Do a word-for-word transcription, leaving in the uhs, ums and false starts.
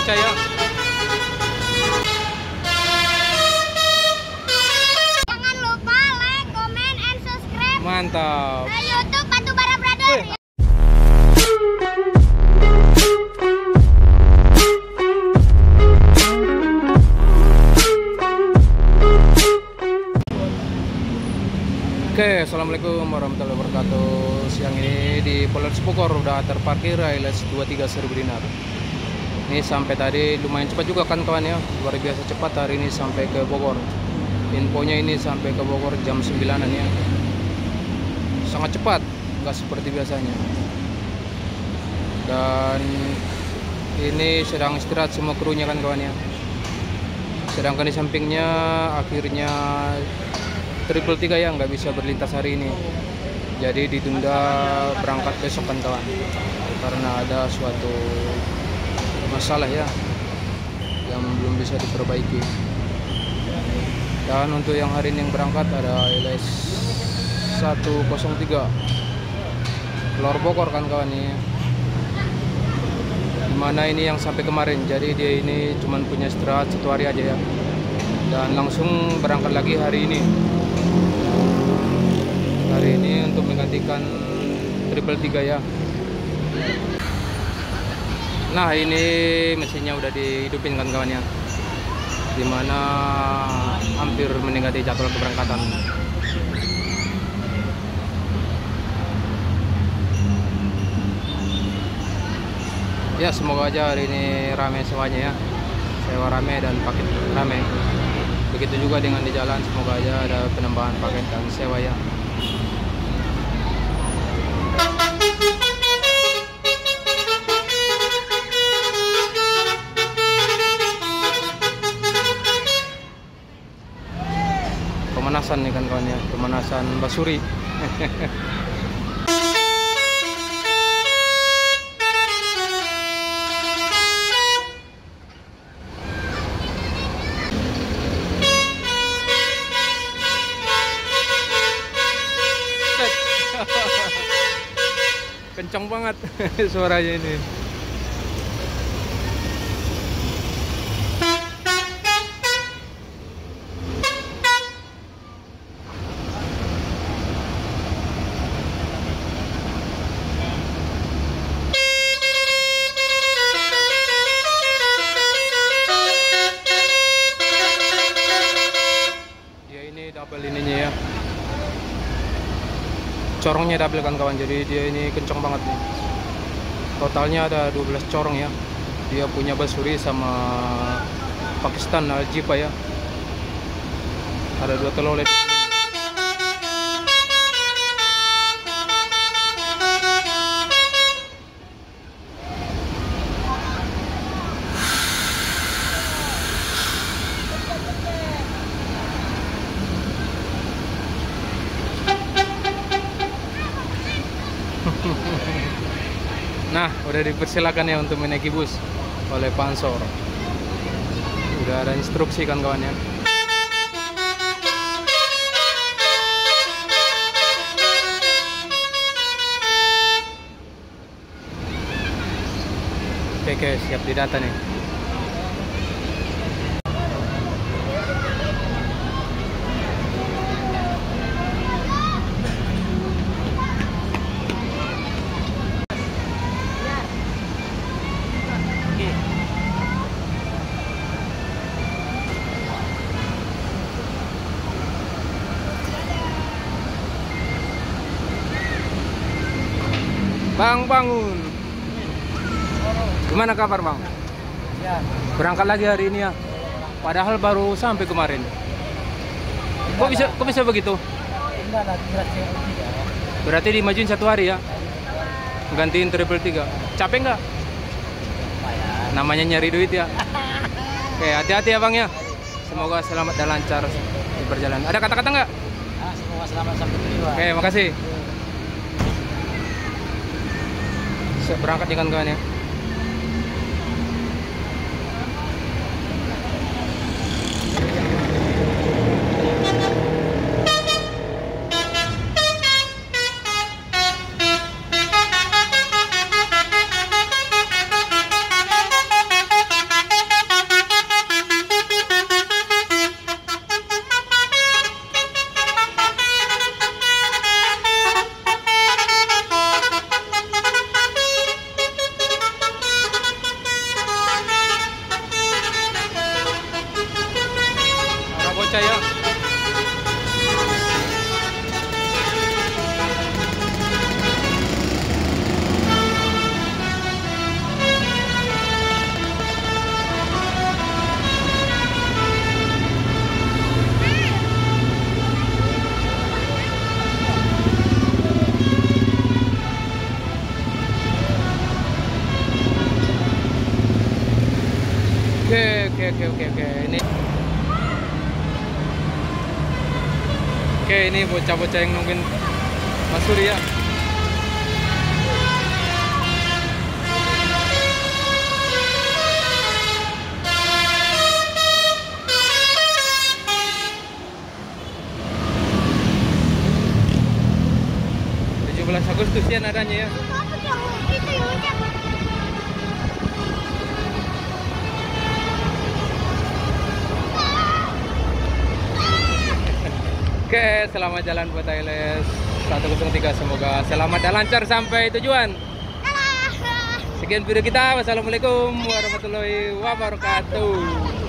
percaya. Jangan lupa like, comment, and subscribe. Mantap. Ke YouTube Batubara Brother. Eh. Oke, assalamualaikum warahmatullahi wabarakatuh. Siang ini di Polres Bogor udah terparkir Hilux dua tiga seribu dinar. Ini sampai tadi lumayan cepat juga kan kawan ya, luar biasa cepat hari ini sampai ke Bogor. Infonya ini sampai ke Bogor jam sembilanan ya. Sangat cepat, nggak seperti biasanya. Dan ini sedang istirahat semua krunya kan kawan ya. Sedangkan di sampingnya akhirnya triple tiga ya nggak bisa berlintas hari ini, jadi ditunda berangkat besok kan kawan, karena ada suatu masalah ya yang belum bisa diperbaiki. Dan untuk yang hari ini yang berangkat ada Hilux seratus tiga keluar Bogor kan kawan ini, dimana ini yang sampai kemarin, jadi dia ini cuma punya istirahat satu hari aja ya, dan langsung berangkat lagi hari ini. Hari ini untuk menggantikan triple tiga ya. Nah ini mesinnya udah dihidupin kan kawan ya, dimana hampir mendekati jadwal keberangkatan. Ya semoga aja hari ini rame sewanya ya, sewa rame dan paket rame. Begitu juga dengan di jalan, semoga aja ada penambahan paket dan sewa ya. Pemanasan nih kan kawan ya, pemanasan basuri. Kencang banget suaranya ini. Dia ini double ininya ya, corongnya double kan kawan, jadi dia ini kencang banget nih. Totalnya ada dua belas corong ya. Dia punya basuri sama Pakistan Aljipa ya. Ada dua telolet. Nah, udah dipersilakan ya untuk menaiki bus oleh Pak Ansor. Udah ada instruksi kan kawan ya. Oke, oke, siap didata nih. Bang bangun. Gimana kabar bang? Ya. Berangkat lagi hari ini ya. Padahal baru sampai kemarin. Kok bisa kok bisa begitu? Enggak lah, tiga. Berarti dimajuin satu hari ya? Gantiin triple tiga. Capek nggak? Lumayan. Namanya nyari duit ya. Oke, hati-hati ya bang ya. Semoga selamat dan lancar di perjalanan. Ada kata-kata nggak? Ah, semoga selamat sampai tujuan. Oke, makasih. Berangkat nih kan kawan ya. Oke, oke, oke, oke, oke. Ini. Oke, ini bocah-bocah yang nungguin Mas Surya. tujuh belas Agustus ya nadanya ya. Apa yang itu yang loncat? Oke, selamat jalan buat I L S seratus tiga. Semoga selamat dan lancar sampai tujuan. Sekian video kita. Wassalamualaikum warahmatullahi wabarakatuh.